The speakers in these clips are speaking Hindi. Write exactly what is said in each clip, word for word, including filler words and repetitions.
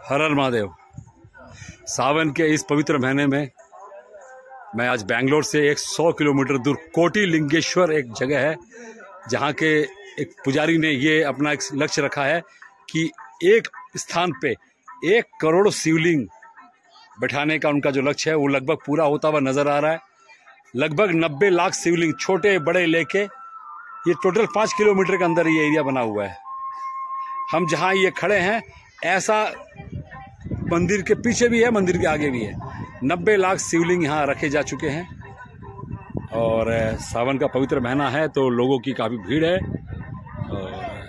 हर हर महादेव। सावन के इस पवित्र महीने में मैं आज बैंगलोर से एक सौ किलोमीटर दूर कोटी लिंगेश्वर एक जगह है जहाँ के एक पुजारी ने ये अपना एक लक्ष्य रखा है कि एक स्थान पे एक करोड़ शिवलिंग बैठाने का उनका जो लक्ष्य है वो लगभग पूरा होता हुआ नज़र आ रहा है। लगभग नब्बे लाख शिवलिंग छोटे बड़े लेके ये टोटल पाँच किलोमीटर के अंदर ये एरिया बना हुआ है। हम जहाँ ये खड़े हैं ऐसा मंदिर के पीछे भी है, मंदिर के आगे भी है। नब्बे लाख शिवलिंग यहाँ रखे जा चुके हैं और सावन का पवित्र महीना है तो लोगों की काफ़ी भीड़ है। और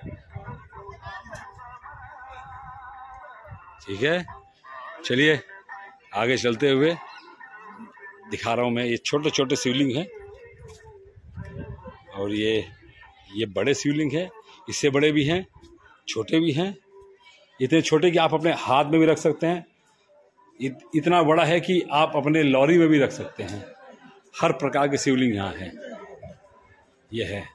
ठीक है, चलिए आगे चलते हुए दिखा रहा हूँ मैं। ये छोटे छोटे शिवलिंग हैं और ये ये बड़े शिवलिंग हैं, इससे बड़े भी हैं, छोटे भी हैं। इतने छोटे कि आप अपने हाथ में भी रख सकते हैं, इत, इतना बड़ा है कि आप अपने लॉरी में भी रख सकते हैं। हर प्रकार के शिवलिंग यहाँ हैं। ये है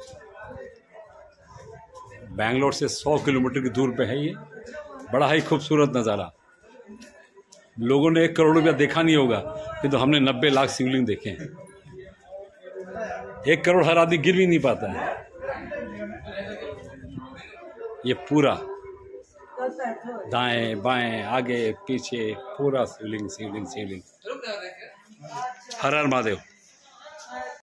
बैंगलोर से सौ किलोमीटर की दूर पे है। ये बड़ा ही खूबसूरत नज़ारा। लोगों ने एक करोड़ रुपया देखा नहीं होगा किंतु तो हमने नब्बे लाख शिवलिंग देखे हैं। एक करोड़ हर आदमी गिर भी नहीं पाता है। ये पूरा दाएं बाएं आगे पीछे पूरा शिवलिंग शिवलिंग शिवलिंग। हर हर महादेव।